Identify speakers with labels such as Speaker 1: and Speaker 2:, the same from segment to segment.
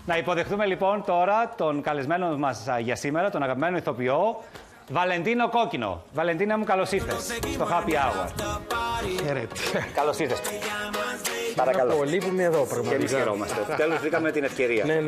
Speaker 1: Να υποδεχτούμε λοιπόν τώρα τον καλεσμένο μας για σήμερα, τον αγαπημένο ηθοποιό, Βαλεντίνο Κόκκινο. Βαλεντίνα μου, καλώς ήρθες στο Happy Hour.
Speaker 2: Χαίρετε.
Speaker 1: Καλώς ήρθες.
Speaker 2: Παρακαλώ. Πολύ που είμαι εδώ, πραγματικά.
Speaker 1: Και εμείς χαιρόμαστε. Τέλος βρήκαμε την ευκαιρία.
Speaker 2: Ναι.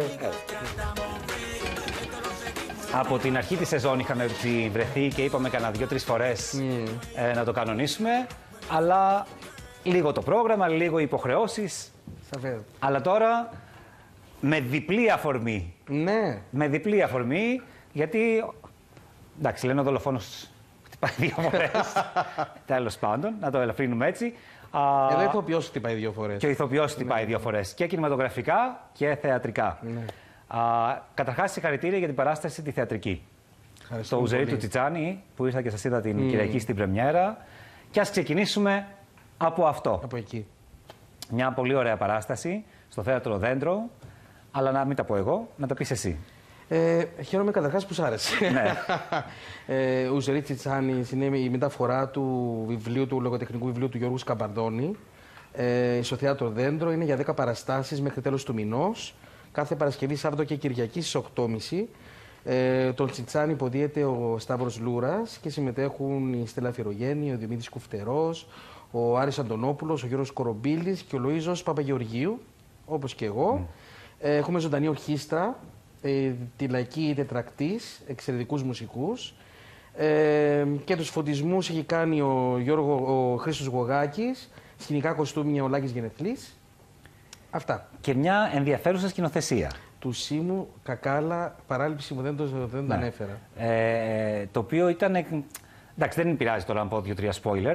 Speaker 1: Από την αρχή της σεζόν είχαμε βρεθεί και είπαμε κανένα 2-3 φορές να το κανονίσουμε, αλλά λίγο το πρόγραμμα, λίγο οι υποχρεώσεις.
Speaker 2: Σαφές.
Speaker 1: Αλλά τώρα με διπλή αφορμή.
Speaker 2: Ναι.
Speaker 1: Με διπλή αφορμή, γιατί. Εντάξει, λένε ο δολοφόνος χτυπάει 2 φορές. Τέλος πάντων, να το ελαφρύνουμε έτσι.
Speaker 2: Εδώ ο ηθοποιός χτυπάει 2 φορές.
Speaker 1: Και ο ηθοποιός χτυπάει 2 φορές. Και κινηματογραφικά και θεατρικά.
Speaker 2: Ναι.
Speaker 1: Καταρχάς, συγχαρητήρια για την παράσταση τη θεατρική. Στο Ουζερί του Τσιτσάνι, που ήρθα και σας είδα την Κυριακή στην πρεμιέρα. Και ας ξεκινήσουμε από αυτό.
Speaker 2: Από εκεί. Μια
Speaker 1: πολύ ωραία παράσταση στο Θέατρο Δέντρο. Αλλά να μην τα πω εγώ, να τα πεις εσύ.
Speaker 2: Χαίρομαι καταρχάς που σ' άρεσε.
Speaker 1: Ναι.
Speaker 2: Ουζερί Τσιτσάνι είναι η μεταφορά του βιβλίου, του λογοτεχνικού βιβλίου του Γιώργου Σκαμπαρδώνη. Στο Θέατρο Δέντρο είναι για 10 παραστάσεις μέχρι τέλος του μηνός. Κάθε Παρασκευή, Σάββατο και Κυριακή στις 8.30. Τον Τσιτσάνι υποδίεται ο Σταύρος Λούρας και συμμετέχουν η Στέλλα Φιερογέννη, ο Δημήτρης Κουφτερός, ο Άρης Αντωνόπουλος, ο Γιώργος Κορομπίλης και ο Λοΐζος Παπαγεωργίου, όπως και εγώ. Έχουμε ζωντανή ορχήστρα, τη Λαϊκή Τετρακτής, εξαιρετικούς μουσικούς. Και τους φωτισμούς έχει κάνει ο Χρήστος Γογάκης, σκηνικά κοστούμια ο Λάκης Γενεθλής. Αυτά.
Speaker 1: Και μια ενδιαφέρουσα σκηνοθεσία.
Speaker 2: Του Σίμου Κακάλα, παράληψη μου δεν το ανέφερα.
Speaker 1: Το οποίο ήταν. Εντάξει, δεν πειράζει τώρα να πω 2-3 spoiler.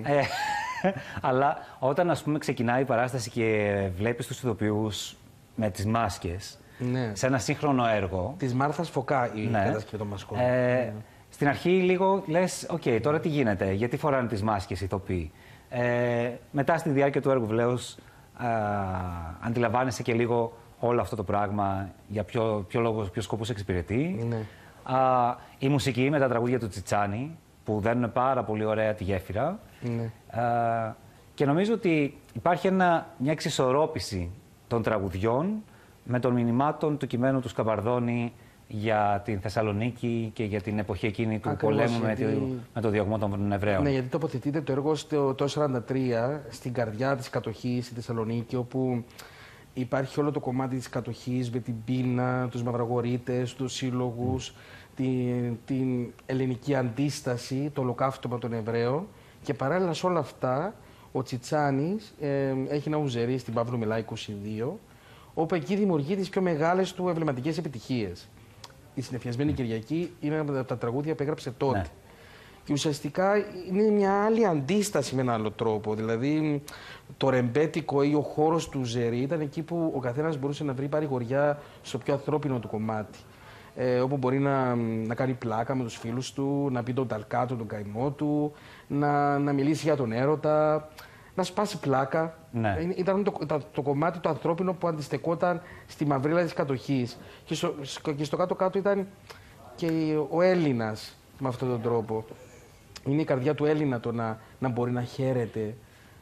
Speaker 1: Αλλά όταν, ας πούμε, ξεκινάει η παράσταση και βλέπεις τους ηθοποιούς με τις μάσκες σε ένα σύγχρονο έργο.
Speaker 2: Της Μάρθας Φωκά η κατασκευή των μασκών.
Speaker 1: Στην αρχή λίγο λες, οκ, τώρα τι γίνεται, γιατί φοράνε τις μάσκες οι ηθοποιοί. Μετά στη διάρκεια του έργου βλέως αντιλαμβάνεσαι και λίγο όλο αυτό το πράγμα, για ποιο λόγο, ποιο σκοπούς εξυπηρετεί.
Speaker 2: Ναι.
Speaker 1: Η μουσική με τα τραγούδια του Τσιτσάνι, που δένουν πάρα πολύ ωραία τη γέφυρα.
Speaker 2: Ναι.
Speaker 1: Και νομίζω ότι υπάρχει μια εξισορρόπηση των τραγουδιών με των μηνυμάτων του κειμένου του Σκαμπαρδώνη για την Θεσσαλονίκη και για την εποχή εκείνη του πολέμου με το διωγμό των Εβραίων.
Speaker 2: Ναι, γιατί τοποθετείται το έργο το 1943 στην καρδιά της κατοχής στη Θεσσαλονίκη, όπου υπάρχει όλο το κομμάτι της κατοχής με την πείνα, τους μαυραγορείτες, τους σύλλογους, την ελληνική αντίσταση, το ολοκαύτωμα των Εβραίων. Και παράλληλα σε όλα αυτά, ο Τσιτσάνης έχει ένα ουζερί στην Παύλου Μιλά 22, όπου εκεί δημιουργεί τις πιο μεγάλες του εμβληματικές επιτυχίες. Η Συνεφιασμένη Κυριακή είναι ένα από τα τραγούδια που έγραψε τότε. Ναι. Και ουσιαστικά είναι μια άλλη αντίσταση με έναν άλλο τρόπο. Δηλαδή, το ρεμπέτικο ή ο χώρος του ουζερί ήταν εκεί που ο καθένας μπορούσε να βρει παρηγοριά στο πιο ανθρώπινο του κομμάτι. Όπου μπορεί να κάνει πλάκα με τους φίλους του, να πει τον ταλκάτο, τον καημό του, να μιλήσει για τον έρωτα, να σπάσει πλάκα.
Speaker 1: Ναι.
Speaker 2: Ήταν το κομμάτι το ανθρώπινο που αντιστεκόταν στη μαυρίλα της κατοχής. Και στο κάτω-κάτω ήταν και ο Έλληνας με αυτόν τον τρόπο. Είναι η καρδιά του Έλληνα το να μπορεί να χαίρεται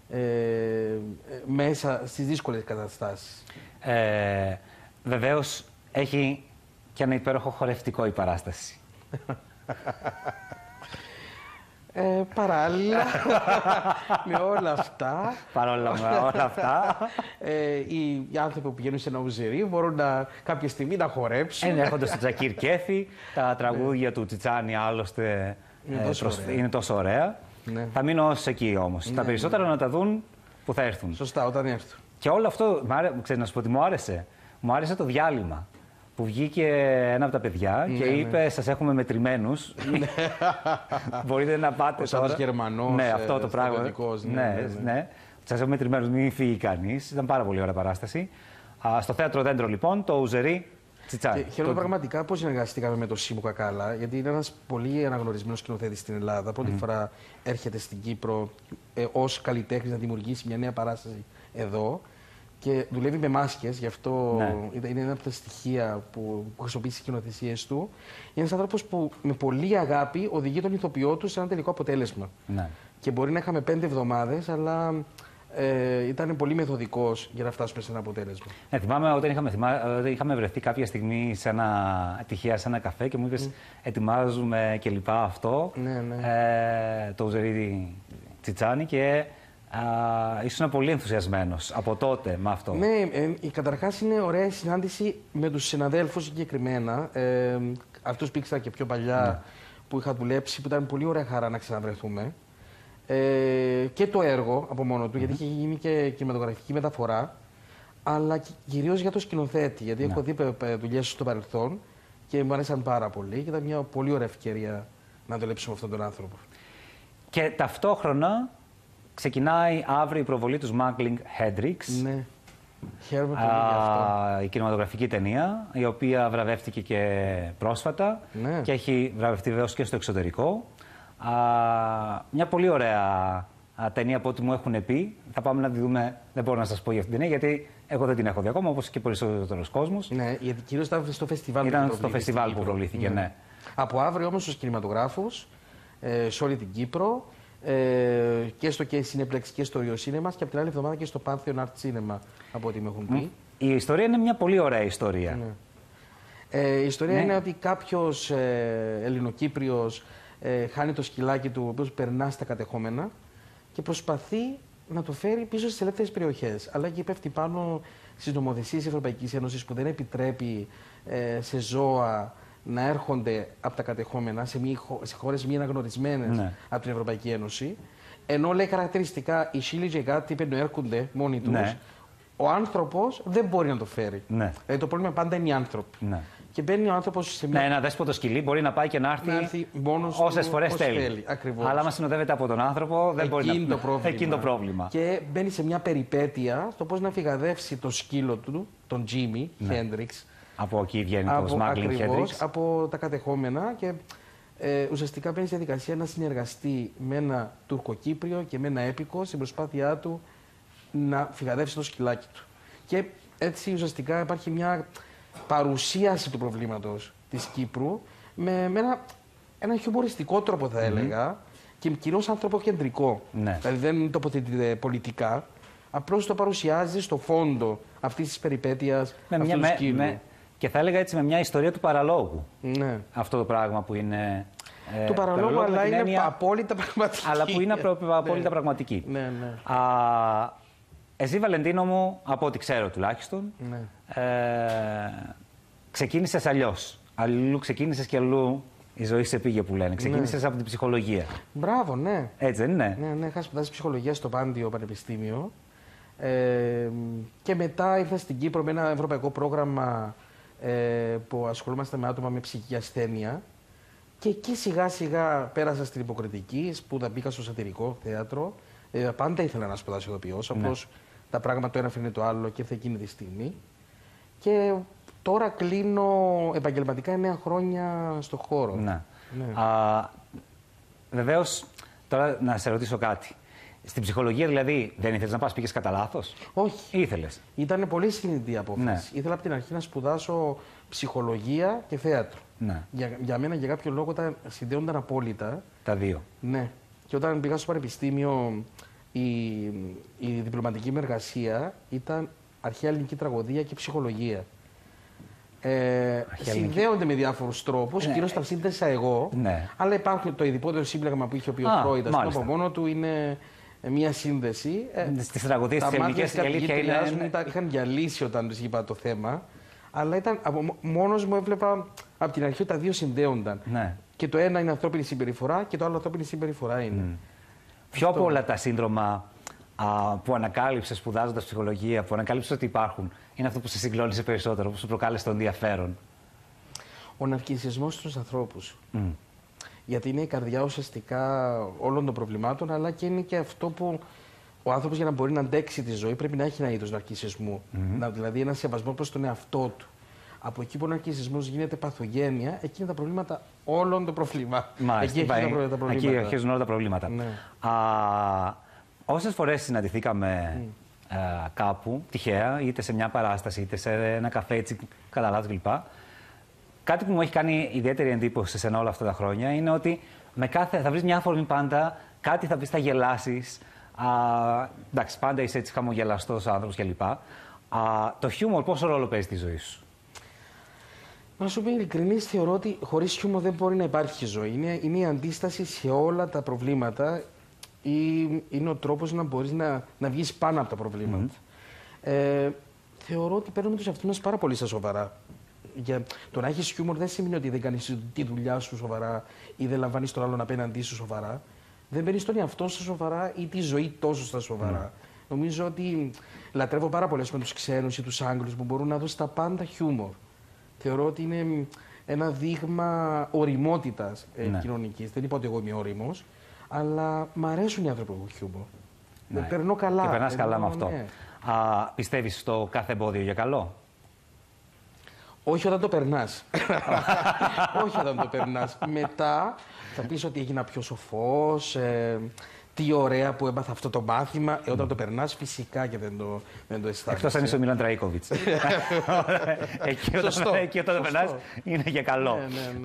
Speaker 2: μέσα στις δύσκολες καταστάσεις.
Speaker 1: Βεβαίως έχει και ένα υπέροχο χορευτικό η παράσταση.
Speaker 2: Παράλληλα με όλα αυτά, οι άνθρωποι που πηγαίνουν σε ένα ουζερί μπορούν κάποια στιγμή να χορέψουν.
Speaker 1: Έρχονται στο Τζακίρ Κέφι, τα τραγούδια του Τσιτσάνι άλλωστε είναι τόσο ωραία.
Speaker 2: Ναι.
Speaker 1: Θα μείνω ως εκεί όμως. Τα περισσότερα να τα δουν που θα έρθουν.
Speaker 2: Σωστά, όταν έρθουν.
Speaker 1: Και όλο αυτό, ξέρεις να σου πω ότι μου άρεσε. Μου άρεσε το διάλειμμα. Που βγήκε ένα από τα παιδιά και είπε: σας έχουμε μετρημένους. Μπορείτε να πάτε τώρα.
Speaker 2: Σαν Γερμανός.
Speaker 1: Ναι, αυτό το πράγμα. Ναι. Σας έχουμε μετρημένους, μην φύγει κανείς. Ήταν πάρα πολύ ωραία παράσταση. Στο Θέατρο Δέντρο, λοιπόν, το Ουζερί Τσιτσάνι.
Speaker 2: Χαίρομαι πραγματικά που συνεργαστήκαμε με τον Σίμου Κακάλα, γιατί είναι ένας πολύ αναγνωρισμένος σκηνοθέτης στην Ελλάδα. Πρώτη φορά έρχεται στην Κύπρο ως καλλιτέχνης να δημιουργήσει μια νέα παράσταση εδώ. Και δουλεύει με μάσκες, γι' αυτό είναι ένα από τα στοιχεία που χρησιμοποιεί στις σκηνοθεσίες του. Είναι ένας άνθρωπος που με πολλή αγάπη οδηγεί τον ηθοποιό του σε ένα τελικό αποτέλεσμα.
Speaker 1: Ναι.
Speaker 2: Και μπορεί να είχαμε 5 εβδομάδες, αλλά ήταν πολύ μεθοδικός για να φτάσουμε σε ένα αποτέλεσμα.
Speaker 1: Ναι, θυμάμαι όταν είχαμε βρεθεί κάποια στιγμή τυχαία σε ένα καφέ και μου είπες ετοιμάζουμε και λοιπά αυτό, το Ουζερίδη Τσιτσάνι και ήσουν πολύ ενθουσιασμένος από τότε με αυτό.
Speaker 2: Ναι, καταρχάς είναι ωραία η συνάντηση με τους συναδέλφους συγκεκριμένα, αυτούς που ήξερα και πιο παλιά που είχα δουλέψει, που ήταν πολύ ωραία χαρά να ξαναβρεθούμε. Και το έργο από μόνο του, γιατί είχε γίνει και κινηματογραφική μεταφορά, αλλά κυρίως για το σκηνοθέτη, γιατί έχω δει δουλειές στο παρελθόν και μου άρεσαν πάρα πολύ και ήταν μια πολύ ωραία ευκαιρία να δουλέψουμε με αυτόν τον άνθρωπο.
Speaker 1: Και ταυτόχρονα ξεκινάει αύριο η προβολή του Smuggling Hendrix.
Speaker 2: Ναι. Χαίρομαι πολύ για αυτό.
Speaker 1: Η κινηματογραφική ταινία, η οποία βραβεύτηκε και πρόσφατα και έχει βραβευτεί βέβαιως και στο εξωτερικό. Μια πολύ ωραία ταινία από ό,τι μου έχουν πει. Θα πάμε να τη δούμε. Δεν μπορώ να σας πω για αυτήν την ταινία, γιατί εγώ δεν την έχω δει ακόμα, όπως και περισσότερος κόσμος.
Speaker 2: Ναι, γιατί κυρίως ήταν στο φεστιβάλ.
Speaker 1: Ήταν στο φεστιβάλ που προβλήθηκε, ναι.
Speaker 2: Από αύριο όμως στους κινηματογράφους, σε όλη την Κύπρο, και στο K-Cineplex και στο Rio Cinemas και από την άλλη εβδομάδα και στο Pantheon Art Cinema, από ό,τι με έχουν πει.
Speaker 1: Η ιστορία είναι μια πολύ ωραία ιστορία.
Speaker 2: Ναι. Η ιστορία είναι ότι κάποιος Ελληνοκύπριος χάνει το σκυλάκι του, ο οποίος περνά στα κατεχόμενα και προσπαθεί να το φέρει πίσω στις ελεύθερες περιοχές. Αλλά και πέφτει πάνω στις νομοθεσίες της Ευρωπαϊκής Ένωσης που δεν επιτρέπει σε ζώα να έρχονται από τα κατεχόμενα σε χώρες μη αναγνωρισμένες από την Ευρωπαϊκή Ένωση. Ενώ λέει χαρακτηριστικά οι Σίλοι και κάτι πρέπει να έρχονται μόνοι τους, ο άνθρωπος δεν μπορεί να το φέρει. Δηλαδή το πρόβλημα πάντα είναι οι άνθρωποι. Και μπαίνει ο άνθρωπος σε μια.
Speaker 1: Ναι, ένα δέσποτο σκυλί μπορεί να πάει και να έρθει όσες φορές θέλει. Αλλά άμα συνοδεύεται από τον άνθρωπο, δεν μπορεί να. Εκεί είναι το πρόβλημα.
Speaker 2: Και μπαίνει σε μια περιπέτεια στο πώς να φυγαδεύσει το σκύλο του, τον Τζίμι Χέντριξ.
Speaker 1: Από εκεί βγαίνει το Smuggling Hendrix.
Speaker 2: Από τα κατεχόμενα και ουσιαστικά μπαίνει στη διαδικασία να συνεργαστεί με ένα Τουρκοκύπριο και με ένα έπικο στην προσπάθειά του να φυγαδεύσει το σκυλάκι του. Και έτσι ουσιαστικά υπάρχει μια παρουσίαση του προβλήματος της Κύπρου με ένα χιουμοριστικό τρόπο, θα έλεγα, και κυρίως ανθρωποκεντρικό. Δηλαδή δεν τοποθετείται πολιτικά, απλώς το παρουσιάζει στο φόντο αυτής της περιπέτειας αυτού του σκύλου.
Speaker 1: Και θα έλεγα έτσι με μια ιστορία του παραλόγου. Αυτό το πράγμα που είναι.
Speaker 2: Του παραλόγου, αλλά είναι απόλυτα πραγματική.
Speaker 1: Αλλά που είναι απόλυτα πραγματική. Εσύ, Βαλεντίνο μου, από ό,τι ξέρω τουλάχιστον, ξεκίνησες αλλιώς. Αλλού ξεκίνησες και αλλού η ζωή σε πήγε, που λένε. Ξεκίνησες από την ψυχολογία.
Speaker 2: Μπράβο, ναι.
Speaker 1: Έτσι δεν είναι?
Speaker 2: Ναι, είχα σπουδάσει ψυχολογία στο Πάντιο Πανεπιστήμιο. Και μετά ήρθα στην Κύπρο με ένα ευρωπαϊκό πρόγραμμα που ασχολούμαστε με άτομα με ψυχική ασθένεια. Και εκεί σιγά σιγά πέρασα στην υποκριτική, μπήκα στο σατυρικό θέατρο. Πάντα ήθελα να σπουδάσω ηθοποιός, απλώς τα πράγματα το ένα φέρνει το άλλο και ήρθε εκείνη τη στιγμή. Και τώρα κλείνω επαγγελματικά 9 χρόνια στο χώρο.
Speaker 1: Βεβαίως, τώρα να σε ρωτήσω κάτι. Στην ψυχολογία δηλαδή δεν ήθελες να πας, πήγες κατά λάθος?
Speaker 2: Όχι.
Speaker 1: Ήθελες?
Speaker 2: Ήταν πολύ συνειδητή απόφαση. Ήθελα από την αρχή να σπουδάσω ψυχολογία και θέατρο. Για μένα, για κάποιο λόγο, συνδέονταν απόλυτα.
Speaker 1: Τα δύο.
Speaker 2: Ναι. Και όταν πήγα στο πανεπιστήμιο, η διπλωματική μου εργασία ήταν αρχαία ελληνική τραγωδία και ψυχολογία. Συνδέονται με διάφορους τρόπους, κυρίως τα σύνδεσα εγώ. Αλλά υπάρχει το ειδικότερο σύμπλεγμα που είχε ο Πίος Φρόιντ. Από μόνο του είναι μία σύνδεση.
Speaker 1: Στις τραγωδίες της ελληνικής, η αλήθεια είναι.
Speaker 2: Είχαν γυαλίσει όταν τους είπα το θέμα. Αλλά μόνος μου έβλεπα από την αρχή ότι τα δύο συνδέονταν. Και το ένα είναι ανθρώπινη συμπεριφορά και το άλλο ανθρώπινη συμπεριφορά είναι.
Speaker 1: Ποιο από όλα τα σύνδρομα που ανακάλυψες σπουδάζοντας ψυχολογία, που ανακάλυψες ότι υπάρχουν, είναι αυτό που σε συγκλώνησε περισσότερο, που σου προκάλεσε το ενδιαφέρον?
Speaker 2: Ο ναρκισσισμός στους ανθρώπους. Γιατί είναι η καρδιά ουσιαστικά όλων των προβλημάτων, αλλά και είναι και αυτό που ο άνθρωπος, για να μπορεί να αντέξει τη ζωή, πρέπει να έχει ένα είδος ναρκισσισμού. Δηλαδή ένα σεβασμό προς τον εαυτό του. Από εκεί που ο ναρκισσισμός γίνεται παθογένεια, εκεί είναι τα προβλήματα όλων των προβλημάτων.
Speaker 1: Εκεί αρχίζουν όλα τα προβλήματα. Όσες φορές συναντηθήκαμε κάπου, τυχαία, είτε σε μια παράσταση, είτε σε ένα καφέ, έτσι, κατά λάθος κλπ. Κάτι που μου έχει κάνει ιδιαίτερη εντύπωση σε όλα αυτά τα χρόνια είναι ότι θα βρεις μια αφορμή πάντα, κάτι θα πεις, θα γελάσεις, Εντάξει, πάντα είσαι έτσι χαμογελαστός άνθρωπος κλπ. Το χιούμορ πόσο ρόλο παίζει στη ζωή σου?
Speaker 2: Να σου πω ειλικρινής, θεωρώ ότι χωρίς χιούμορ δεν μπορεί να υπάρχει ζωή. Είναι η αντίσταση σε όλα τα προβλήματα ή είναι ο τρόπος να μπορείς να βγεις πάνω από τα προβλήματα. Θεωρώ ότι παίρνουμε τους εαυτούς μας πάρα πολύ στα σοβαρά. Για το να έχεις χιούμορ δεν σημαίνει ότι δεν κάνεις τη δουλειά σου σοβαρά ή δεν λαμβάνεις τον άλλον απέναντί σου σοβαρά. Δεν παίρνεις τον εαυτό σου σοβαρά ή τη ζωή τόσο στα σοβαρά. Νομίζω ότι λατρεύω πάρα πολλές με τους ξένους ή τους Άγγλους που μπορούν να δώσουν τα πάντα χιούμορ. Θεωρώ ότι είναι ένα δείγμα ωριμότητας κοινωνικής. Δεν είπα ότι εγώ είμαι ώριμος, αλλά μ' αρέσουν οι άνθρωποι που έχουν χιούμορ. Περνώ καλά.
Speaker 1: Και περνάς καλά με αυτό. Πιστεύεις στο κάθε εμπόδιο για καλό?
Speaker 2: Όχι όταν το περνάς. Όχι όταν το περνάς. Μετά θα πεις ότι έγινα πιο σοφός, τι ωραία που έμαθα αυτό το μάθημα. Όταν το περνάς φυσικά και δεν το αισθάνεσαι.
Speaker 1: Εκτός αν είσαι ο Μίλαν Τραϊκόβιτς. Εκεί όταν το περνάς είναι για καλό.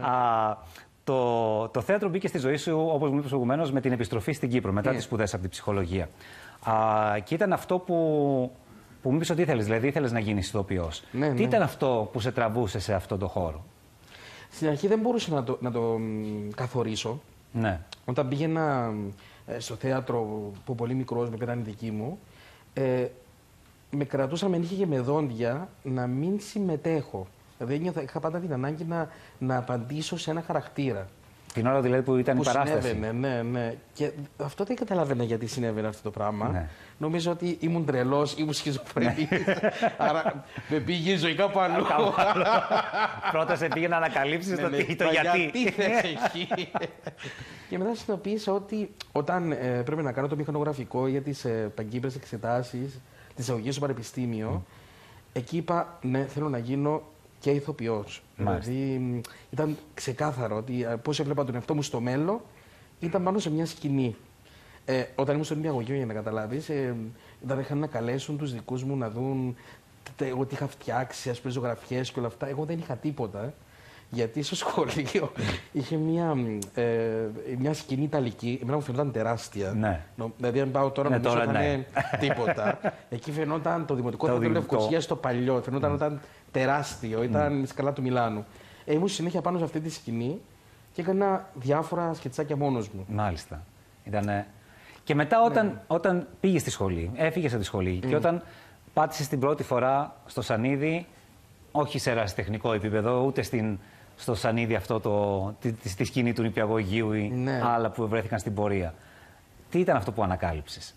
Speaker 1: Το θέατρο μπήκε στη ζωή σου, όπως μου είπες προηγουμένως, με την επιστροφή στην Κύπρο, μετά τις σπουδές από την ψυχολογία. Και ήταν αυτό που μου είπες ότι ήθελες, δηλαδή ήθελες να γίνεις ηθοποιός. Τι ήταν αυτό που σε τραβούσε σε αυτόν τον χώρο?
Speaker 2: Στην αρχή δεν μπορούσα να το καθορίσω.
Speaker 1: Ναι.
Speaker 2: Όταν πήγαινα στο θέατρο που πολύ μικρός, με πέραν δική μου, με κρατούσαν με νύχια και με δόντια να μην συμμετέχω. Δηλαδή είχα πάντα την ανάγκη να απαντήσω σε ένα χαρακτήρα.
Speaker 1: Την ώρα δηλαδή που ήταν η παράσταση.
Speaker 2: Συνέβαινε, ναι. Και αυτό δεν καταλαβαίνα γιατί συνέβαινε αυτό το πράγμα. Ναι. Νομίζω ότι ήμουν τρελός, ήμουν σχιζοφρενής. Άρα με πήγε η ζωή κάπου αλλού.
Speaker 1: Πρώτα σε πήγε να ανακαλύψεις το γιατί.
Speaker 2: Γιατί θες εκεί. Και μετά συνειδητοποίησα ότι όταν πρέπει να κάνω το μηχανογραφικό για τις παγκύπριες εξετάσεις, τις εισαγωγές στο πανεπιστήμιο, εκεί είπα ναι, θέλω να γίνω και ηθοποιός. Δηλαδή ήταν ξεκάθαρο ότι πώς έβλεπα τον εαυτό μου στο μέλλον ήταν πάνω σε μια σκηνή. Όταν ήμουν στο νηπιαγωγείο, για να καταλάβεις, όταν είχαν να καλέσουν τους δικούς μου να δουν εγώ τι είχα φτιάξει, ας πούμε, ζωγραφιές και όλα αυτά. Εγώ δεν είχα τίποτα. Γιατί στο σχολείο είχε μια σκηνή ιταλική, εμένα μου φαινόταν τεράστια.
Speaker 1: Ναι.
Speaker 2: Δηλαδή, αν πάω τώρα νομίζω ότι δεν τίποτα. Εκεί φαινόταν το Δημοτικό Θέατρο Λευκοσίας στο παλιό, φαινόταν ήταν τεράστιο, ήταν η σκαλά του Μιλάνου. Ήμουν συνέχεια πάνω σε αυτή τη σκηνή και έκανα διάφορα σκετσάκια μόνος μου.
Speaker 1: Μάλιστα. Και μετά όταν πήγες στη σχολή, έφυγες από τη σχολή και όταν πάτησες την πρώτη φορά στο σανίδι, όχι σε ερασιτεχνικό επίπεδο, ούτε στο σανίδι αυτό στη σκηνή του νηπιαγωγείου ή άλλα που βρέθηκαν στην πορεία. Τι ήταν αυτό που ανακάλυψες?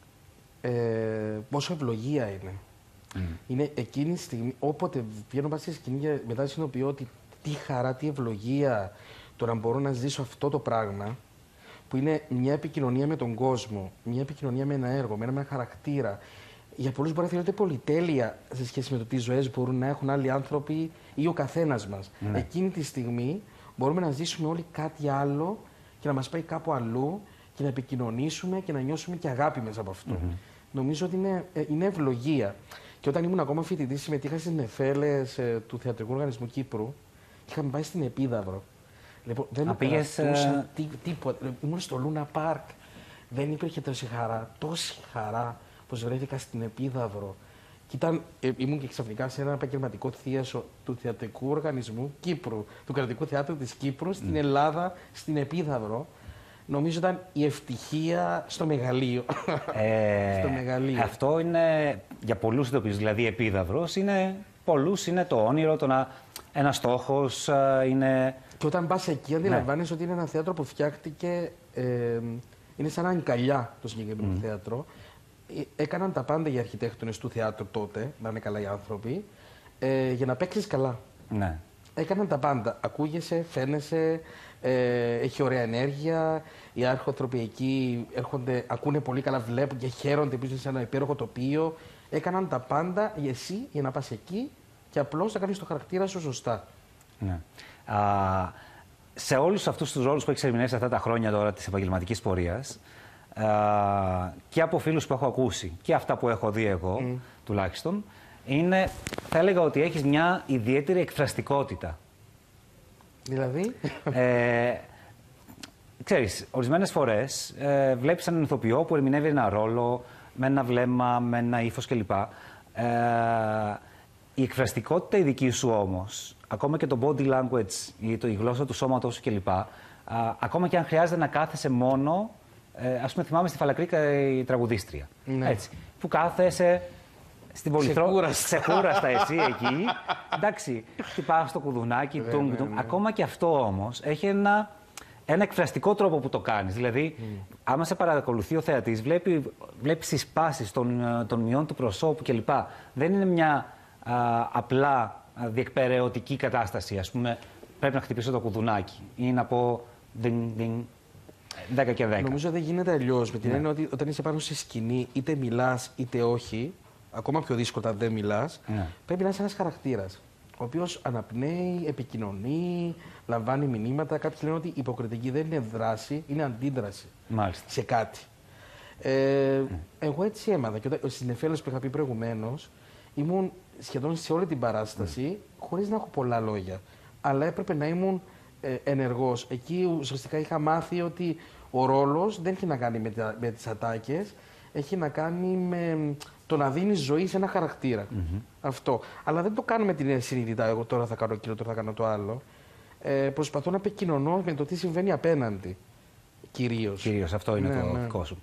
Speaker 2: Πόσο ευλογία είναι. Είναι εκείνη τη στιγμή, όποτε βγαίνω πάνω στη σκηνή, μετά συνειδητοποιώ ότι τι χαρά, τι ευλογία το να μπορώ να ζήσω αυτό το πράγμα, που είναι μια επικοινωνία με τον κόσμο, μια επικοινωνία με ένα έργο, με ένα χαρακτήρα. Για πολλούς μπορεί να θεωρείται πολυτέλεια σε σχέση με το τι ζωές μπορούν να έχουν άλλοι άνθρωποι ή ο καθένας μας. Εκείνη τη στιγμή μπορούμε να ζήσουμε όλοι κάτι άλλο και να μας πάει κάπου αλλού και να επικοινωνήσουμε και να νιώσουμε και αγάπη μέσα από αυτό. Νομίζω ότι είναι ευλογία. Και όταν ήμουν ακόμα φοιτητής, συμμετείχα στις νεφέλες του Θεατρικού Οργανισμού Κύπρου και είχαμε πάει στην Επίδαυρο. Λοιπόν, δεν με κρατούσα τίποτα. Ήμουν στο Λούνα Πάρκ. Δεν υπήρχε τόση χαρά πως βρέθηκα στην Επίδαυρο. Και ήμουν και ξαφνικά σε ένα επαγγελματικό θίασο του Θεατρικού Οργανισμού Κύπρου, του Κρατικού Θεάτρου της Κύπρου, στην Ελλάδα, στην Επίδαυρο. Νομίζω ήταν η ευτυχία στο μεγαλείο. Στο μεγαλείο.
Speaker 1: Αυτό είναι για πολλούς ηθοποιούς, δηλαδή Επίδαυρος, πολλούς είναι το όνειρο, ένας στόχος, είναι...
Speaker 2: Και όταν πας εκεί αντιλαμβάνεσαι ότι είναι ένα θέατρο που φτιάχτηκε, είναι σαν αγκαλιά το συγκεκριμένο θέατρο. Έκαναν τα πάντα οι αρχιτέκτονες του θεάτρου τότε, να είναι καλά οι άνθρωποι, για να παίξεις καλά.
Speaker 1: Ναι.
Speaker 2: Έκαναν τα πάντα. Ακούγεσαι, φαίνεσαι, έχει ωραία ενέργεια. Οι άνθρωποι εκεί έρχονται, ακούνε πολύ καλά, βλέπουν και χαίρονται πίσω σε ένα υπέροχο τοπίο. Έκαναν τα πάντα για εσύ, για να πας εκεί και απλώς να κάνεις το χαρακτήρα σου σωστά.
Speaker 1: Ναι. Σε όλους αυτούς τους ρόλους που έχεις ερμηνεύσει αυτά τα χρόνια τώρα της επαγγελματικής πορείας, και από φίλους που έχω ακούσει και αυτά που έχω δει εγώ τουλάχιστον, θα έλεγα ότι έχεις μια ιδιαίτερη εκφραστικότητα.
Speaker 2: Δηλαδή?
Speaker 1: ξέρεις, ορισμένες φορές βλέπεις έναν ηθοποιό που ερμηνεύει ένα ρόλο με ένα βλέμμα, με ένα ύφος κλπ. Η εκφραστικότητα η δική σου όμως, ακόμα και το body language, η γλώσσα του σώματος σου κλπ. Ακόμα και αν χρειάζεται να κάθεσαι μόνο, ας πούμε θυμάμαι στη Φαλακρίκα η τραγουδίστρια,
Speaker 2: Ναι.
Speaker 1: έτσι, που κάθεσαι στην ξεκούραστα εσύ εκεί, εντάξει, χτυπάς το κουδουνάκι, ακόμα και αυτό όμως έχει ένα εκφραστικό τρόπο που το κάνεις. Δηλαδή, άμα σε παρακολουθεί ο θεατής, βλέπει τις σπάσεις των μειών του προσώπου κλπ. Δεν είναι μια απλά διεκπεραιωτική κατάσταση. Ας πούμε, πρέπει να χτυπήσω το κουδουνάκι ή να πω δινγκ, 10 και 10.
Speaker 2: Νομίζω δεν γίνεται αλλιώς. Με την έννοια ότι όταν είσαι πάνω σε σκηνή, είτε μιλάς είτε όχι, ακόμα πιο δύσκολο όταν δεν μιλάς, πρέπει να είσαι ένας χαρακτήρας. Ο οποίος αναπνέει, επικοινωνεί, λαμβάνει μηνύματα. Κάποιοι λένε ότι η υποκριτική δεν είναι δράση, είναι αντίδραση.
Speaker 1: Μάλιστα.
Speaker 2: Σε κάτι. Εγώ έτσι έμαθα. Και στις νεφέλες που είχα πει προηγουμένως, ήμουν σχεδόν σε όλη την παράσταση, χωρίς να έχω πολλά λόγια. Αλλά έπρεπε να ήμουν ενεργός. Εκεί ουσιαστικά είχα μάθει ότι ο ρόλος δεν έχει να κάνει με τις ατάκες, έχει να κάνει με το να δίνεις ζωή σε ένα χαρακτήρα. Αυτό. Αλλά δεν το κάνω με την συνειδητά. Εγώ τώρα θα κάνω εκείνο, τώρα θα κάνω το άλλο. Προσπαθώ να επικοινωνώ με το τι συμβαίνει απέναντι. Κυρίως.
Speaker 1: Αυτό είναι το δικό σου.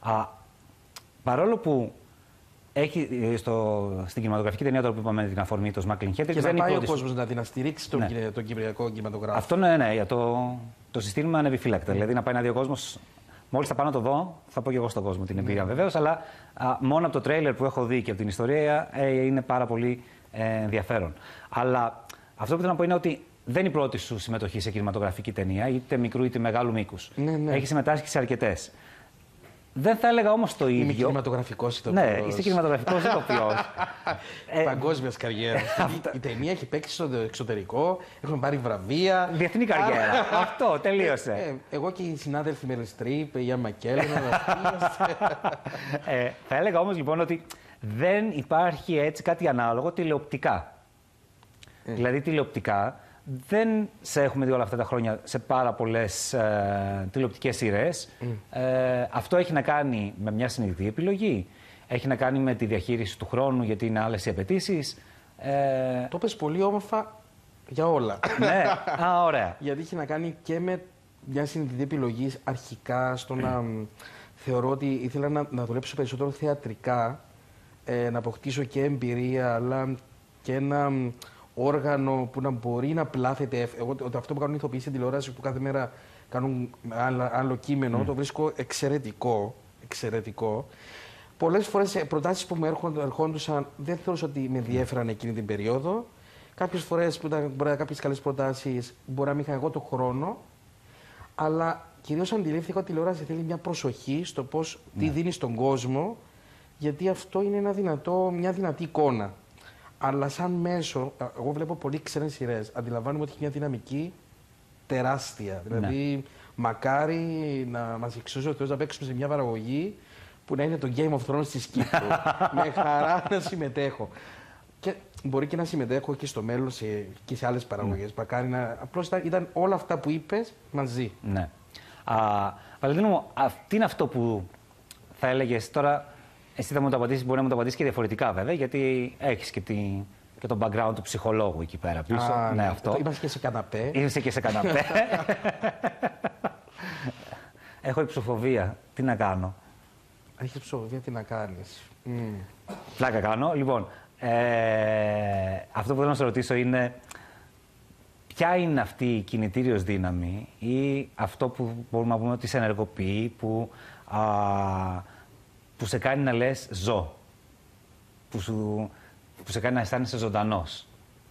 Speaker 1: Παρόλο που έχει στην κινηματογραφική ταινία τώρα που είπαμε την αφορμή του Smuggling Head.
Speaker 2: Και να πάει ο κόσμος να την στηρίξει τον κυπριακό κινηματογράφο.
Speaker 1: Αυτό το συστήνουμε ανεπιφύλακτα. Δηλαδή να πάει να δει ο κόσμος. Μόλις θα πάω να το δω, θα πω και εγώ στον κόσμο την εμπειρία βεβαίως, αλλά μόνο από το τρέιλερ που έχω δει και από την ιστορία είναι πάρα πολύ ενδιαφέρον. Αλλά αυτό που θέλω να πω είναι ότι δεν είναι η πρώτη σου συμμετοχή σε κινηματογραφική ταινία, είτε μικρού είτε μεγάλου μήκους. Έχει συμμετάσχει σε αρκετές. Δεν θα έλεγα όμως το ίδιο.
Speaker 2: Είμαι κινηματογραφικός ηθοποιός.
Speaker 1: Ναι, είσαι κινηματογραφικός ηθοποιός.
Speaker 2: Παγκόσμιας καριέρας. Η ταινία έχει παίξει στο εξωτερικό, έχουν πάρει βραβεία.
Speaker 1: Διεθνή καριέρα. Αυτό, τελείωσε.
Speaker 2: Εγώ και οι συνάδελφοι Μέλ Στριπ, η Ιαν Μακκέλεν.
Speaker 1: Θα έλεγα όμως λοιπόν ότι δεν υπάρχει έτσι κάτι ανάλογο τηλεοπτικά. Δηλαδή τηλεοπτικά δεν σε έχουμε δει όλα αυτά τα χρόνια σε πάρα πολλές τηλεοπτικές σειρές. Αυτό έχει να κάνει με μια συνειδητή επιλογή. Έχει να κάνει με τη διαχείριση του χρόνου, γιατί είναι άλλες οι απαιτήσεις.
Speaker 2: Το πες πολύ όμορφα για όλα.
Speaker 1: Ναι, ωραία.
Speaker 2: Γιατί έχει να κάνει και με μια συνειδητή επιλογή αρχικά στο να θεωρώ ότι ήθελα να δουλέψω περισσότερο θεατρικά, να αποκτήσω και εμπειρία, αλλά και ένα όργανο που να μπορεί να πλάθεται. Εγώ αυτό που κάνουν οι ηθοποιοί στην τηλεόραση που κάθε μέρα κάνουν άλλο κείμενο, το βρίσκω εξαιρετικό. Πολλές φορές προτάσεις που μου ερχόντουσαν δεν θεωρούσα ότι με ενδιέφεραν εκείνη την περίοδο. Κάποιες φορές που ήταν κάποιες καλές προτάσεις μπορεί να μην είχα εγώ το χρόνο, αλλά κυρίως αντιλήφθηκα ότι η τηλεόραση θέλει μια προσοχή στο πώς τι δίνει στον κόσμο, γιατί αυτό είναι μια δυνατή εικόνα. Αλλά σαν μέσο, εγώ βλέπω πολύ ξένες σειρές. Αντιλαμβάνομαι ότι έχει μια δυναμική τεράστια. Δηλαδή, μακάρι να μας εξώσει ο Θεός να παίξουμε σε μια παραγωγή που να είναι το Game of Thrones της Κύπρου. Με χαρά να συμμετέχω. Και μπορεί και να συμμετέχω και στο μέλλον και σε άλλες παραγωγές. Μακάρι να. Απλώς ήταν όλα αυτά που είπες μαζί.
Speaker 1: Ναι. Βαλεντίνο μου, τι είναι αυτό που θα έλεγες τώρα? Εσύ θα μου το απαντήσεις, μπορεί να μου το απαντήσεις και διαφορετικά βέβαια, γιατί έχεις και το background του ψυχολόγου εκεί πέρα πίσω. Ναι, αυτό.
Speaker 2: Είμαστε και σε καναπέ.
Speaker 1: Είσαι και σε καναπέ. Έχω υψοφοβία. Τι να κάνω?
Speaker 2: Έχεις υψοφοβία, τι να κάνεις?
Speaker 1: Πλάκα κάνω. Λοιπόν, αυτό που θέλω να σε ρωτήσω είναι ποια είναι αυτή η κινητήριος δύναμη ή αυτό που μπορούμε να πούμε ότι σε ενεργοποιεί, που σε κάνει να λες ζω, που σε κάνει να αισθάνεσαι ζωντανός?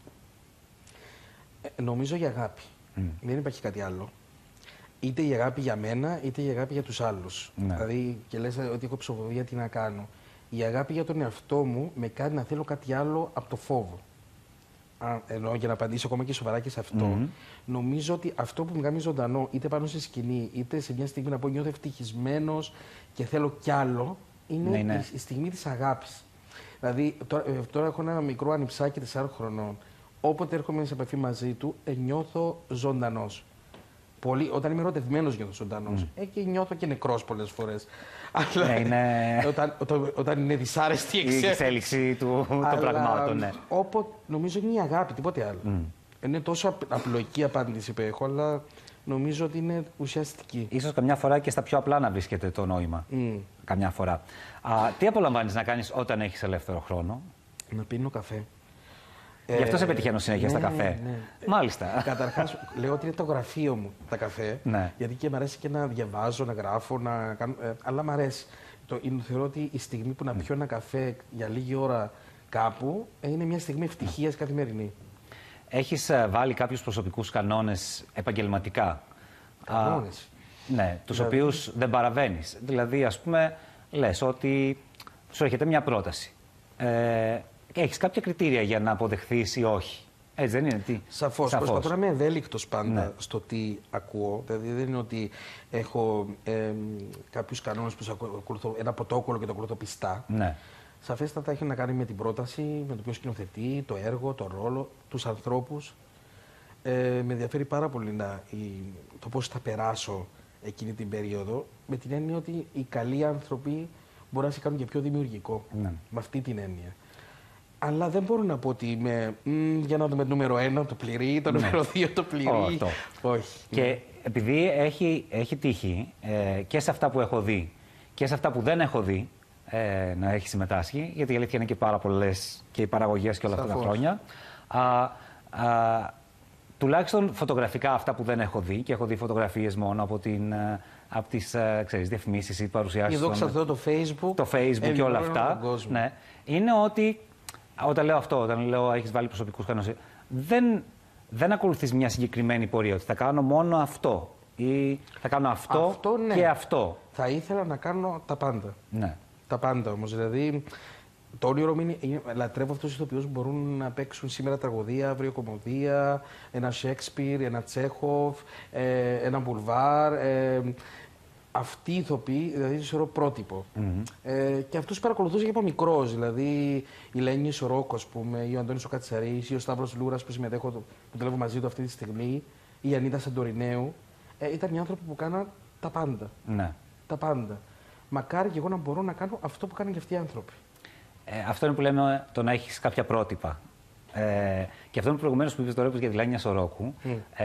Speaker 2: Νομίζω η αγάπη. Δεν υπάρχει κάτι άλλο. Είτε η αγάπη για μένα, είτε η αγάπη για τους άλλους.
Speaker 1: Ναι.
Speaker 2: Δηλαδή, και λες ότι έχω ψοφοβία, τι να κάνω. Η αγάπη για τον εαυτό μου με κάνει να θέλω κάτι άλλο από το φόβο. Ενώ για να απαντήσω ακόμα και σοβαρά και σε αυτό, νομίζω ότι αυτό που με κάνει ζωντανό, είτε πάνω σε σκηνή, είτε σε μια στιγμή να πω νιώθω ευτυχισμένος και θέλω κι άλλο, είναι η στιγμή της αγάπης. Δηλαδή, τώρα έχω ένα μικρό ανιψάκι 4 χρονών. Όποτε έρχομαι σε επαφή μαζί του, νιώθω ζωντανός. Πολύ, όταν είμαι ερωτευμένος νιώθω ζωντανός. Και νιώθω και νεκρός πολλές φορές. Αλλά
Speaker 1: Ναι, είναι...
Speaker 2: όταν είναι δυσάρεστη
Speaker 1: η εξέλιξη των πραγμάτων. Ναι.
Speaker 2: Νομίζω είναι η αγάπη, τίποτε άλλο. Είναι τόσο απλοϊκή απάντηση που έχω, αλλά νομίζω ότι είναι ουσιαστική.
Speaker 1: Ίσως καμιά φορά και στα πιο απλά να βρίσκεται το νόημα. Καμιά φορά. Τι απολαμβάνεις να κάνεις όταν έχεις ελεύθερο χρόνο?
Speaker 2: Να πίνω καφέ.
Speaker 1: Γι' αυτό σε πετυχαίνω συνέχεια στα καφέ.
Speaker 2: Ναι.
Speaker 1: Μάλιστα.
Speaker 2: Καταρχάς, λέω ότι είναι το γραφείο μου τα καφέ.
Speaker 1: Ναι.
Speaker 2: Γιατί και μου αρέσει και να διαβάζω, να γράφω, να κάνω. Αλλά μου αρέσει. Θεωρώ ότι η στιγμή που να πιω ένα καφέ για λίγη ώρα κάπου είναι μια στιγμή ευτυχίας καθημερινή.
Speaker 1: Έχεις βάλει κάποιους προσωπικούς κανόνες επαγγελματικά?
Speaker 2: Κανόνες.
Speaker 1: Ναι, τους οποίους δεν παραβαίνεις. Δηλαδή, ας πούμε, λες ότι σου έρχεται μια πρόταση. Έχεις κάποια κριτήρια για να αποδεχθείς ή όχι. Έτσι δεν είναι?
Speaker 2: Σαφώς. Προσπαθώ να είμαι ευέλικτος πάντα στο τι ακούω. Δηλαδή δεν είναι ότι έχω κάποιους κανόνες που ακολουθώ, ένα πρωτόκολλο και το ακολουθώ πιστά.
Speaker 1: Ναι.
Speaker 2: Σαφέστατα έχει να κάνει με την πρόταση, με το ποιο σκηνοθετεί, το έργο, το ρόλο, τους ανθρώπους. Με ενδιαφέρει πάρα πολύ το πώς θα περάσω εκείνη την περίοδο, με την έννοια ότι οι καλοί άνθρωποι μπορούν να σε κάνουν και πιο δημιουργικό. Ναι. Με αυτή την έννοια. Αλλά δεν μπορώ να πω ότι είμαι. Για να δούμε το νούμερο 1 το πληρεί, το νούμερο 2 το πληρεί. Όχι.
Speaker 1: Και επειδή έχει τύχει και σε αυτά που έχω δει και σε αυτά που δεν έχω δει να έχει συμμετάσχει, γιατί η αλήθεια είναι και πάρα πολλές και οι παραγωγές και όλα αυτά τα χρόνια. Τουλάχιστον φωτογραφικά αυτά που δεν έχω δει, και έχω δει φωτογραφίες μόνο από τις διαφημίσεις ή παρουσιάσεις.
Speaker 2: Εδώ ξέρω το Facebook.
Speaker 1: Το Facebook και όλα αυτά. Ναι, είναι ότι όταν λέω αυτό, όταν λέω έχεις βάλει προσωπικούς κανόνες, δεν ακολουθείς μια συγκεκριμένη πορεία. Ότι θα κάνω μόνο αυτό ή θα κάνω αυτό
Speaker 2: ναι.
Speaker 1: Και αυτό.
Speaker 2: Θα ήθελα να κάνω τα πάντα.
Speaker 1: Ναι.
Speaker 2: Τα πάντα όμως. Δηλαδή, το όνειρο μου είναι. Λατρεύω αυτούς τους ηθοποιούς που μπορούν να παίξουν σήμερα τραγωδία, αύριο κομμωδία, ένα Σέξπιρ, ένα Τσέχοφ, ένα Μπουλβάρ. Αυτοί οι ηθοποιοί, δηλαδή, τους θεωρώ πρότυπο. Και αυτούς παρακολουθούσα και από μικρός. Δηλαδή, η Λένη Σορόκο, ας πούμε, ή ο Αντώνης ο Κατσαρής, ή ο Σταύρος Λούρας που συμμετέχω, που δουλεύω μαζί του αυτή τη στιγμή, ή η Ανίτα Σαντορινέου. Ήταν οι άνθρωποι που κάναν τα πάντα.
Speaker 1: Ναι.
Speaker 2: Τα πάντα. Μακάρι και εγώ να μπορώ να κάνω αυτό που κάνουν και αυτοί οι άνθρωποι.
Speaker 1: Αυτό είναι που λέμε το να έχεις κάποια πρότυπα. Και αυτό είναι προηγουμένως που είπες τώρα για τη Λένια Σορόκου.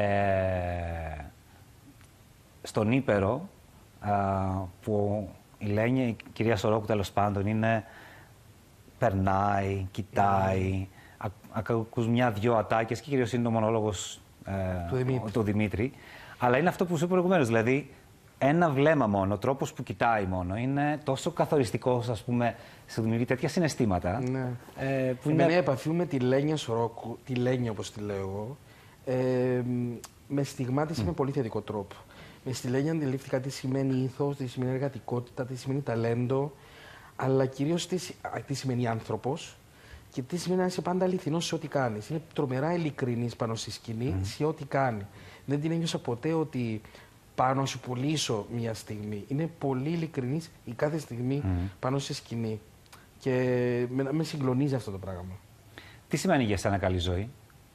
Speaker 1: Στον Ήπερο, που η Λένια, η κυρία Σορόκου τέλος πάντων, περνάει, κοιτάει, ακούς μια-δυο ατάκες και κυρίως είναι ο μονόλογος του Δημήτρη. Αλλά είναι αυτό που σου είπα προηγουμένως, δηλαδή ένα βλέμμα μόνο, ο τρόπος που κοιτάει μόνο, είναι τόσο καθοριστικός, ας πούμε, σου δημιουργεί τέτοια συναισθήματα.
Speaker 2: Ναι.
Speaker 1: Που
Speaker 2: είναι επαφή με τη Λένια Σορόκου, τη Λένια όπως τη λέω εγώ, με στιγμάτιση με πολύ θετικό τρόπο. Με στη Λένια αντιλήφθηκα τι σημαίνει ήθος, τι σημαίνει εργατικότητα, τι σημαίνει ταλέντο, αλλά κυρίως τι σημαίνει άνθρωπος και τι σημαίνει να είσαι πάντα αληθινός σε ό,τι κάνεις. Είναι τρομερά ειλικρινής πάνω στη σκηνή σε ό,τι κάνει. Δεν την ένιωσα ποτέ ότι πάνω να σου πουλήσω μια στιγμή. Είναι πολύ ειλικρινής η κάθε στιγμή πάνω στη σκηνή. Και με συγκλονίζει αυτό το πράγμα.
Speaker 1: Τι σημαίνει για εσένα καλή ζωή?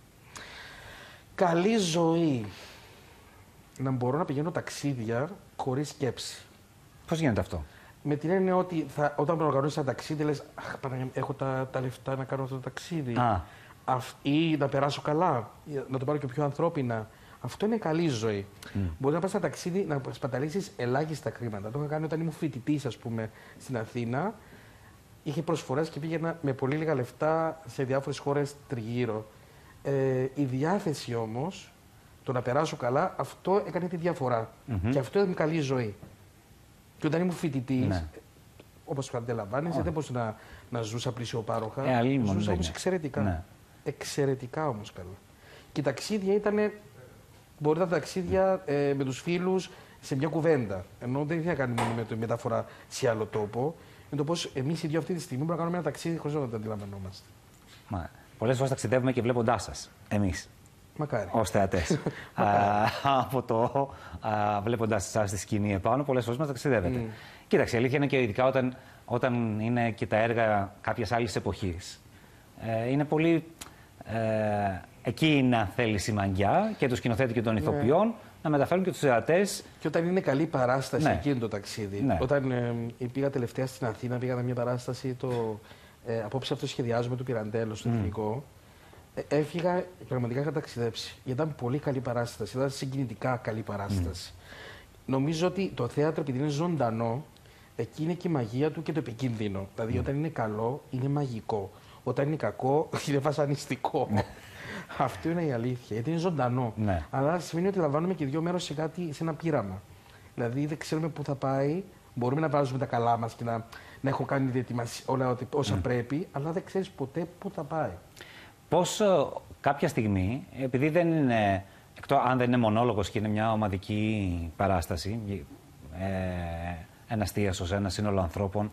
Speaker 2: Καλή ζωή. Να μπορώ να πηγαίνω ταξίδια χωρίς σκέψη.
Speaker 1: Πώς γίνεται αυτό?
Speaker 2: Με την έννοια ότι όταν οργανώσεις ένα ταξίδι, λες έχω τα λεφτά να κάνω αυτό το ταξίδι. Ή να περάσω καλά, να το πάρω και πιο ανθρώπινα. Αυτό είναι καλή ζωή. Μπορεί να πας ένα ταξίδι να σπαταλήσεις ελάχιστα χρήματα. Το είχα κάνει όταν ήμουν φοιτητής, ας πούμε, στην Αθήνα. Είχε προσφορές και πήγαινα με πολύ λίγα λεφτά σε διάφορες χώρες τριγύρω. Η διάθεση όμως, το να περάσω καλά, αυτό έκανε τη διαφορά. Και αυτό ήταν καλή ζωή. Και όταν ήμουν φοιτητής, όπως καταλαβαίνεις, δεν μπορούσα να ζούσα πλησιοπάροχα. Ζούσα όμως εξαιρετικά. Ναι. Εξαιρετικά όμως καλά. Και τα ταξίδια ήταν. Μπορεί να τα ταξίδια με τους φίλους σε μια κουβέντα. Ενώ δεν έχει να κάνει μόνο με τη μεταφορά σε άλλο τόπο. Με το πώς εμείς οι δύο αυτή τη στιγμή μπορούμε να κάνουμε ένα ταξίδι χωρίς να το αντιλαμβανόμαστε.
Speaker 1: Πολλές φορές ταξιδεύουμε και βλέποντάς σας, εμείς.
Speaker 2: Μακάρι.
Speaker 1: Ως θεατές. Από το βλέποντας εσάς στη σκηνή επάνω, πολλές φορές μας ταξιδεύετε. Κοίταξε, η αλήθεια είναι και ειδικά όταν είναι και τα έργα κάποιας άλλης εποχής. Είναι πολύ. Εκεί να θέλει σημαντιά και του σκηνοθέτη και των ηθοποιών, να μεταφέρουν και τους θεατές.
Speaker 2: Και όταν είναι καλή παράσταση εκείνο το ταξίδι.
Speaker 1: Ναι.
Speaker 2: Όταν πήγα τελευταία στην Αθήνα, πήγα μια παράσταση, απόψε αυτό σχεδιάζουμε του Πυραντέλο στο Εθνικό. Έφυγα, πραγματικά είχα ταξιδέψει. Γιατί ήταν πολύ καλή παράσταση, ήταν συγκινητικά καλή παράσταση. Νομίζω ότι το θέατρο, επειδή είναι ζωντανό, εκεί είναι και η μαγεία του και το επικίνδυνο. Δηλαδή, όταν είναι καλό, είναι μαγικό. Όταν είναι κακό, είναι βασανιστικό. Αυτό είναι η αλήθεια, γιατί είναι ζωντανό.
Speaker 1: Ναι.
Speaker 2: Αλλά σημαίνει ότι λαμβάνουμε και δύο μέρος σε ένα πείραμα. Δηλαδή, δεν ξέρουμε πού θα πάει. Μπορούμε να βάζουμε τα καλά μας και να έχω κάνει όλα όσα πρέπει, αλλά δεν ξέρεις ποτέ πού θα πάει.
Speaker 1: Πώς κάποια στιγμή, επειδή δεν είναι, αν δεν είναι μονόλογος και είναι μια ομαδική παράσταση, ένας θίασος, ένα σύνολο ανθρώπων,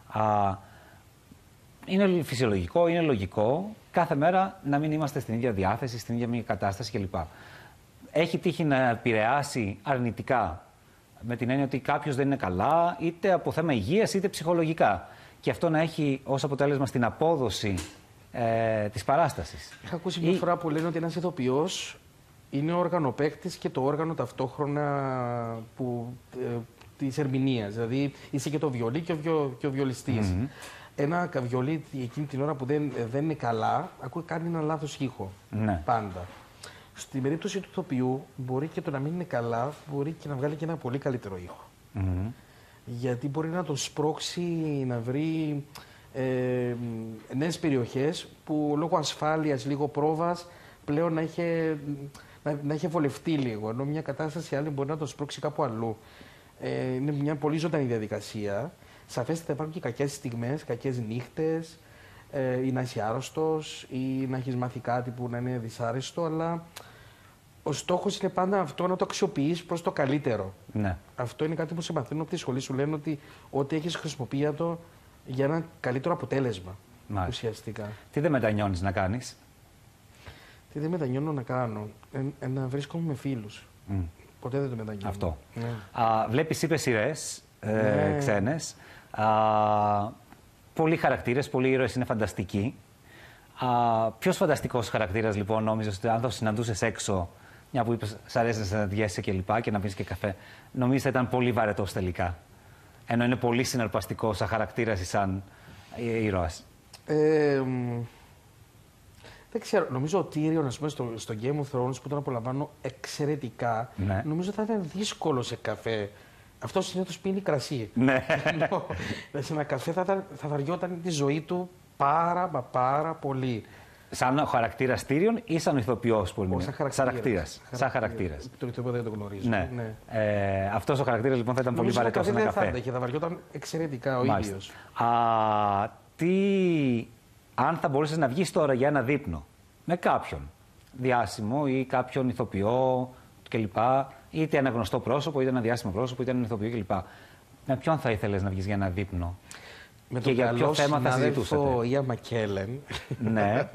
Speaker 1: είναι φυσιολογικό, είναι λογικό κάθε μέρα να μην είμαστε στην ίδια διάθεση, στην ίδια κατάσταση κλπ. Έχει τύχει να επηρεάσει αρνητικά, με την έννοια ότι κάποιος δεν είναι καλά, είτε από θέμα υγείας είτε ψυχολογικά. Και αυτό να έχει ως αποτέλεσμα στην απόδοση της παράστασης.
Speaker 2: Είχα ακούσει μια φορά που λένε ότι ένας ηθοποιός είναι ο οργανοπαίκτης και το όργανο ταυτόχρονα της ερμηνείας. Δηλαδή είσαι και το βιολί και ο βιολιστής. Ένα βιολί εκείνη την ώρα που δεν είναι καλά, κάνει ένα λάθος ήχο.
Speaker 1: Ναι.
Speaker 2: Πάντα. Στην περίπτωση του ηθοποιού, μπορεί και το να μην είναι καλά, μπορεί και να βγάλει και ένα πολύ καλύτερο ήχο. Γιατί μπορεί να τον σπρώξει να βρει νέες περιοχές που λόγω ασφάλειας, λίγο πρόβας, πλέον να είχε βολευτεί λίγο. Ενώ μια κατάσταση άλλη μπορεί να τον σπρώξει κάπου αλλού. Είναι μια πολύ ζωντανή διαδικασία. Σαφέστατα υπάρχουν και κακές στιγμές, κακές νύχτες, ή να είσαι άρρωστος, ή να έχεις μάθει κάτι που να είναι δυσάρεστο, αλλά ο στόχος είναι πάντα αυτό να το αξιοποιείς προς το καλύτερο.
Speaker 1: Ναι.
Speaker 2: Αυτό είναι κάτι που σε μαθαίνουν από τη σχολή σου. Λένε ότι ό,τι έχεις χρησιμοποιεί το για ένα καλύτερο αποτέλεσμα. Μάλιστα. Ουσιαστικά.
Speaker 1: Τι δεν μετανιώνεις να κάνεις?
Speaker 2: Τι δεν μετανιώνω να κάνω? Να βρίσκομαι με φίλους. Ποτέ δεν το μετανιώνω.
Speaker 1: Αυτό.
Speaker 2: Ναι.
Speaker 1: Βλέπεις, είπες, σειρές ξένες. Πολλοί χαρακτήρες, πολλοί ήρωες είναι φανταστικοί. Ποιος φανταστικός χαρακτήρας, λοιπόν, νόμιζες ότι αν το συναντούσες έξω, μια που είπες, σ' αρέσει να συναντιέσαι και λοιπά και να πίνεις και καφέ, νομίζεις ότι ήταν πολύ βαρετός τελικά? Ενώ είναι πολύ συναρπαστικός σαν χαρακτήρας ή σαν ήρωας.
Speaker 2: Δεν ξέρω. Νομίζω ο Tyrion, ας πούμε, στο Game of Thrones που τον απολαμβάνω εξαιρετικά,
Speaker 1: ναι.
Speaker 2: νομίζω θα ήταν δύσκολο σε καφέ. Αυτό συνήθως πίνει κρασί.
Speaker 1: Ναι.
Speaker 2: Σε ένα καφέ θα βαριόταν τη ζωή του πάρα πολύ.
Speaker 1: Σαν χαρακτήρας Tyrion ή σαν ηθοποιός που είναι? Σαν χαρακτήρας.
Speaker 2: Το ηθοποιό δεν το γνωρίζω.
Speaker 1: Ναι. Αυτός ο χαρακτήρας, λοιπόν, θα ήταν πολύ βαρετός σε ένα καφέ.
Speaker 2: Θα βαριόταν εξαιρετικά ο ίδιος.
Speaker 1: Αν θα μπορούσες να βγεις τώρα για ένα δείπνο με κάποιον διάσημο ή κάποιον ηθοποιό κλπ. Είτε ένα γνωστό πρόσωπο, είτε ένα διάσημο πρόσωπο, είτε ένα ηθοποιό κλπ. Με ποιον θα ήθελες να βγεις για ένα δείπνο?
Speaker 2: Με
Speaker 1: και για ποιο θέμα θα συζητούσατε?
Speaker 2: Με τον Ιαν Μακκέλεν.
Speaker 1: Ναι.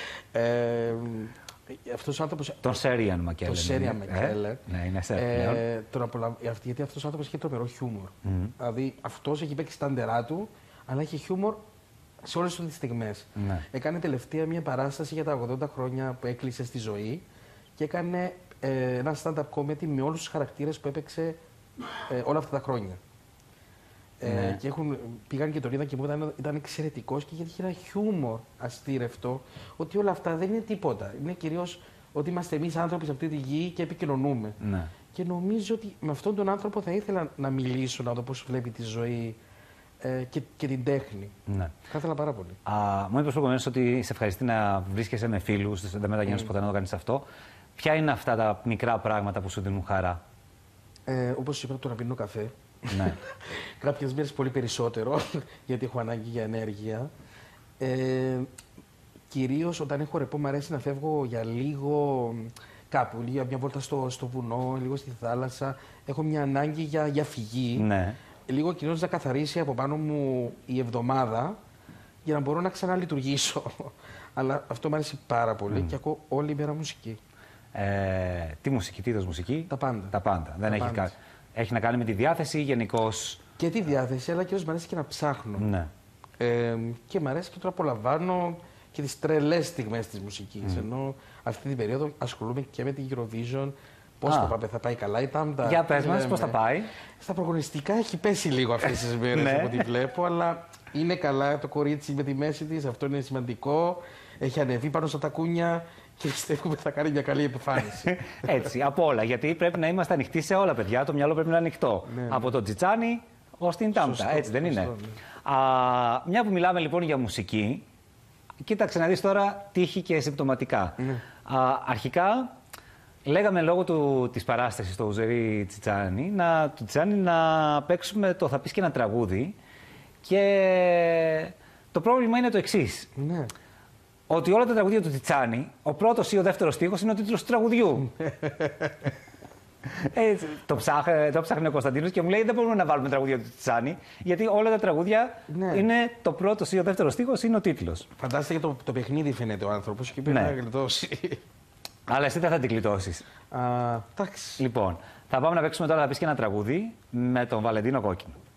Speaker 2: Αυτός ο άνθρωπος...
Speaker 1: Τον Σέριαν Μακκέλεν.
Speaker 2: Τον Σέριαν Μακκέλεν.
Speaker 1: Ναι, είναι σερ πλέον.
Speaker 2: Γιατί αυτός ο άνθρωπος έχει τρομερό χιούμορ. Δηλαδή αυτός έχει παίξει τα άντερά του, αλλά έχει χιούμορ σε όλες τις στιγμές.
Speaker 1: Ναι.
Speaker 2: Έκανε τελευταία μια παράσταση για τα 80 χρόνια που έκλεισε στη ζωή και έκανε ένα stand-up comedy με όλους τους χαρακτήρες που έπαιξε όλα αυτά τα χρόνια. Ναι. Και πήγαν και τον είδαν και μου ήταν εξαιρετικός και γιατί είχε ένα χιούμορ αστήρευτο ότι όλα αυτά δεν είναι τίποτα. Είναι κυρίως ότι είμαστε εμείς άνθρωποι σε αυτή τη γη και επικοινωνούμε.
Speaker 1: Ναι.
Speaker 2: Και νομίζω ότι με αυτόν τον άνθρωπο θα ήθελα να μιλήσω, να δω πώς βλέπει τη ζωή και την τέχνη.
Speaker 1: Ναι.
Speaker 2: Θα ήθελα πάρα πολύ.
Speaker 1: Μου είπες προηγουμένως ότι σε ευχαριστεί να βρίσκεσαι με φίλους, δεν μεταγενείς ποτέ να το κάνεις αυτό. Ποια είναι αυτά τα μικρά πράγματα που σου δίνουν χαρά?
Speaker 2: Όπως είπα, το να πίνω καφέ.
Speaker 1: Ναι. Κάποιες
Speaker 2: μέρες πολύ περισσότερο, γιατί έχω ανάγκη για ενέργεια. Κυρίως όταν έχω ρεπό, μου αρέσει να φεύγω για λίγο κάπου, για μια βόλτα στο βουνό, λίγο στη θάλασσα. Έχω μια ανάγκη για φυγή. Ναι. Λίγο κυρίως να καθαρίσει από πάνω μου η εβδομάδα για να μπορώ να ξαναλειτουργήσω. Αλλά αυτό μου αρέσει πάρα πολύ και ακούω όλη μέρα μουσική.
Speaker 1: Τι μουσική, τι είδος μουσική?
Speaker 2: Τα πάντα.
Speaker 1: Τα πάντα. Δεν έχει να κάνει με τη διάθεση γενικώς?
Speaker 2: Και τη διάθεση, αλλά κυρίως μου αρέσει και να ψάχνω.
Speaker 1: Ναι.
Speaker 2: Και μου αρέσει και το απολαμβάνω και τις τρελές στιγμές της μουσικής. Ενώ αυτή την περίοδο ασχολούμαι και με την Eurovision Πώς το πάμε, θα πάει καλά η Τάμτα?
Speaker 1: Για πες μας, πώς θα πάει?
Speaker 2: Στα προγωνιστικά έχει πέσει λίγο αυτές τις μέρες
Speaker 1: Ναι.
Speaker 2: από ό,τι βλέπω, αλλά είναι καλά το κορίτσι με τη μέση της, αυτό είναι σημαντικό. Έχει ανεβεί πάνω στα τακούνια και πιστεύουμε θα κάνει μια καλή επιφάνιση.
Speaker 1: Έτσι, από όλα. Γιατί πρέπει να είμαστε ανοιχτοί σε όλα, παιδιά. Το μυαλό πρέπει να είναι ανοιχτό.
Speaker 2: Ναι.
Speaker 1: Από τον Τσιτσάνι ως την Τάμτα.
Speaker 2: Σωστό,
Speaker 1: Έτσι δεν είναι?
Speaker 2: σωστό, ναι.
Speaker 1: Μια που μιλάμε λοιπόν για μουσική, κοίταξε να δεις τώρα τύχη και συμπτωματικά.
Speaker 2: Ναι.
Speaker 1: Αρχικά, λέγαμε λόγω της παράστασης στο Ουζερί Τσιτσάνι να παίξουμε το «Θα πεις και ένα τραγούδι». Και το πρόβλημα είναι το εξής.
Speaker 2: Ναι.
Speaker 1: Ότι όλα τα τραγούδια του Τσιτσάνι, ο πρώτος ή ο δεύτερος στίχος είναι ο τίτλος του τραγουδιού. Το ψάχνει ο Κωνσταντίνος και μου λέει: δεν μπορούμε να βάλουμε τραγούδια του Τσιτσάνι, γιατί όλα τα τραγούδια
Speaker 2: Ναι.
Speaker 1: είναι το πρώτος ή ο δεύτερος στίχος είναι ο τίτλος.
Speaker 2: Φαντάζεστε για το παιχνίδι φαίνεται ο άνθρωπος και πρέπει
Speaker 1: Ναι.
Speaker 2: να γλιτώσει.
Speaker 1: Αλλά εσύ δεν θα την κλειτώσεις.
Speaker 2: Εντάξει.
Speaker 1: Λοιπόν, θα πάμε να παίξουμε τώρα, θα πεις και ένα τραγούδι με τον Βαλεντίνο Κόκκινο.